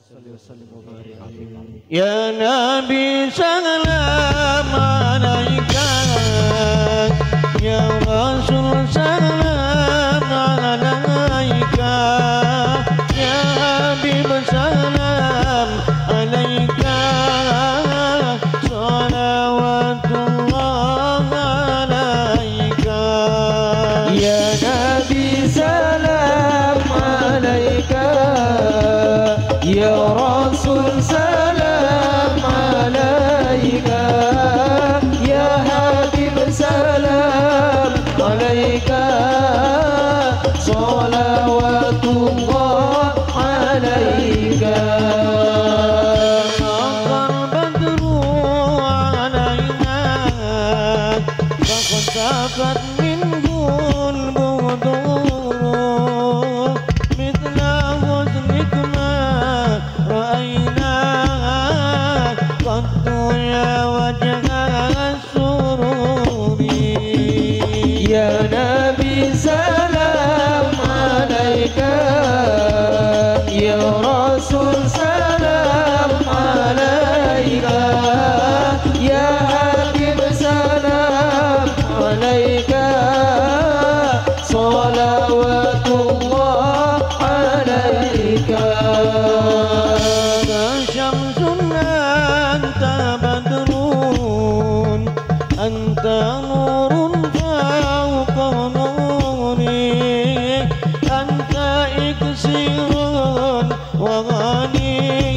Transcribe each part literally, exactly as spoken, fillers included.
Ya Nabi salam alaika, ya Rasul salam alaika, ya Habib salam alaika, salawatullah alaika. Ya Nabi salam alaika, ya Rasul salam alaika, ya Habib salam alaika, salawatullah alaika. Maqal badru alaina, faqad safat minhul budur, mithla husnik ma ra'ayna, qattu ya wajha sururi. Ya Nabi salam alaika, ya Rasul salam alaika, ya Habib salam alaika, salawatullah alaika. Syamsun anta badrun, anta nurun fawqa nuri, anta iksirun wa ghani,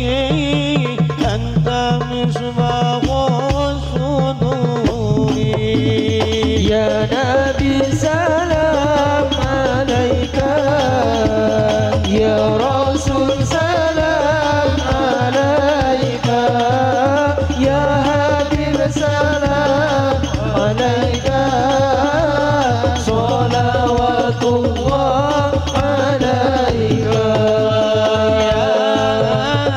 anta misbahus suduri. Ya Nabi salam alaika, ya Rasul salam alaika, ya Habib salam alaika, salawatullah alaika.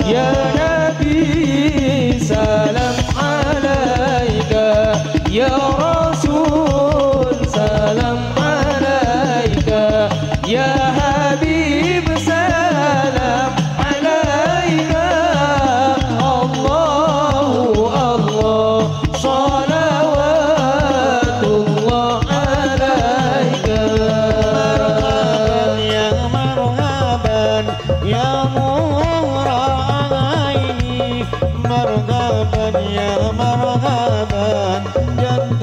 يا نبي سلام عليك يا رسول سلام عليك يا حبيب سلام عليك الله الله صلوات الله عليك مرحبا يا نور عيني مرحبا يا مرحبا جد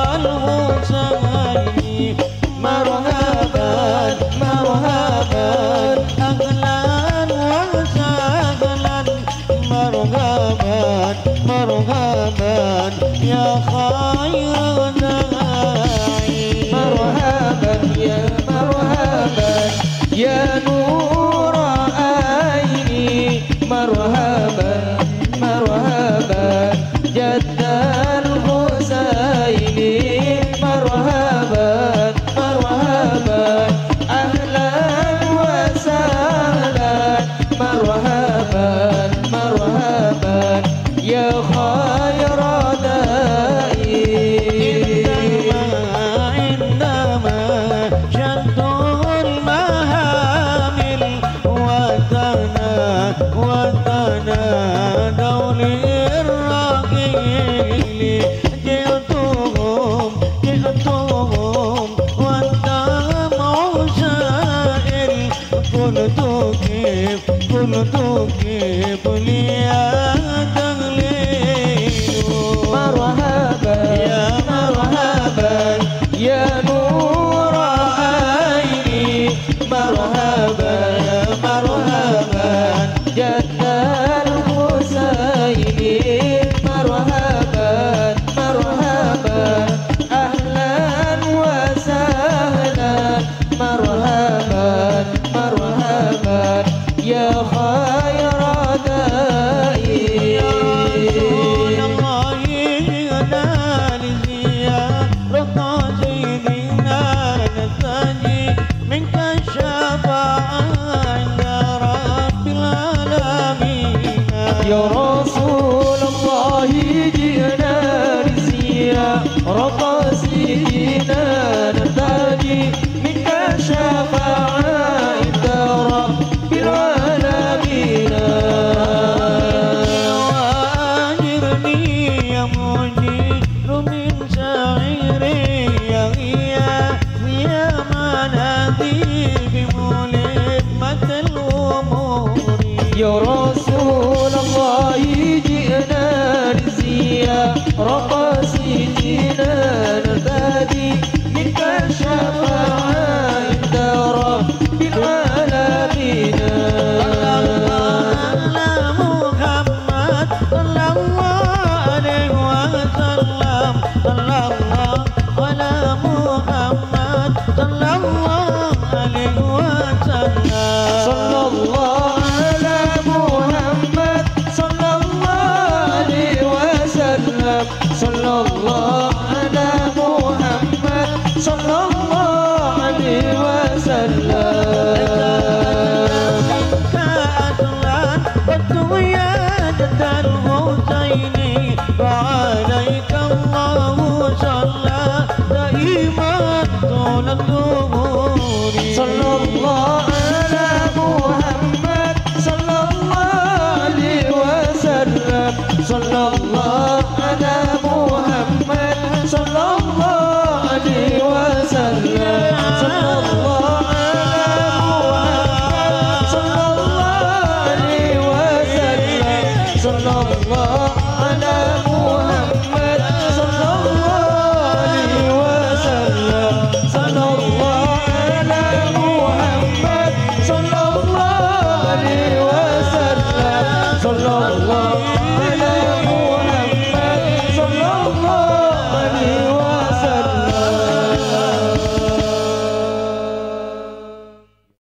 الحسين مرحبا مرحبا أهلا وسهلا مرحبا مرحبا يا خير داعي مرحبا يا مرحبا يا نور عيني مرحبا مرحبا جد الحسين مرحبا مرحبا أهلا وسهلا مرحبا مرحبا يا خير داعي عندما شد المهامل وتنا وتنا دول الرحيل جئتهم جئتهم والدمع سائل قلت كيف قلت كيف لي تغليل مرحبا يا مرحبا يا نور عيني مرحبا يا مرحبا جد الحسين مرحبا مرحبا أهلا وسهلا مرحبا مرحبا يا خير داعي يا رسول الله جئنا لزيارة سيدنا نستجي منك الشفاعة عند رب العالمين يا رسول الله جئنا لزيارة سيدنا نرتجي منك الشفاعة عند رب العالمين وأجرني يا مجير من سعيري يا يا منادي بملمة الأمور يا رسول الله جئنا لزيارة سيدنا نرتدي منك الشفاعة عند رب العالمين على محمد صلى الله عليه وسلم صلى الله على محمد صلى الله عليه وسلم صلى الله على محمد صلى الله عليه وسلم صلى الله على محمد صلى الله عليه وسلم كأسلان والدويادة الحسين وعليك الله صلى دائما طول الدهور صلى الله على محمد صلى الله عليه وسلم صلى الله على محمد صلى الله عليه وسلم صلى الله على محمد صلى الله عليه وسلم صلى الله